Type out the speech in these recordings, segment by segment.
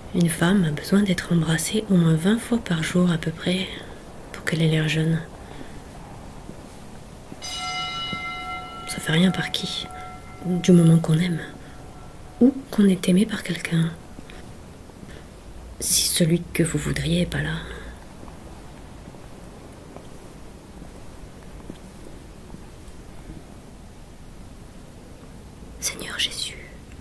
Une femme a besoin d'être embrassée au moins 20 fois par jour à peu près pour qu'elle ait l'air jeune. Ça fait rien par qui, du moment qu'on aime, ou qu'on est aimé par quelqu'un. Si celui que vous voudriez est pas là. Seigneur Jésus,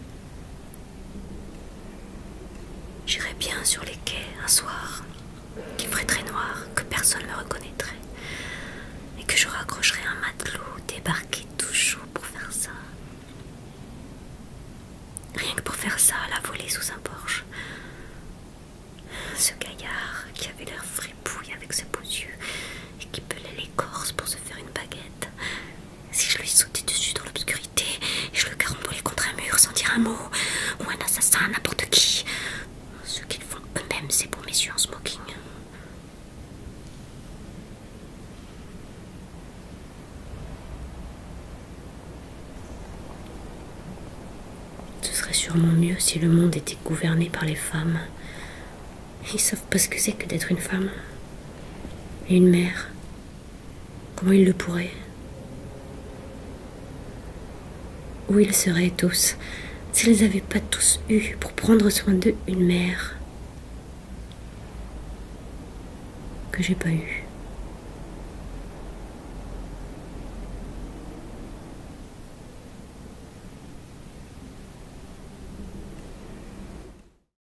j'irai bien sur les quais un soir, qui ferait très noir, que personne ne me reconnaîtrait, et que je raccrocherai un matelot débarqué tout chaud pour faire ça. Rien que pour faire ça, la volée sous un porche. Ce gaillard qui avait l'air fripouille avec ses beaux yeux et qui pelait l'écorce pour se faire une baguette. Si je lui sautais dessus dans l'obscurité et je le carambolais contre un mur sans dire un mot, ou un assassin, n'importe qui. Ce qu'ils font eux-mêmes, c'est pour mes yeux en smoking. Ce serait sûrement mieux si le monde était gouverné par les femmes. Ils savent pas ce que c'est que d'être une femme. Et une mère. Comment ils le pourraient? Où ils seraient tous, s'ils n'avaient pas tous eu pour prendre soin d'eux une mère que j'ai pas eue.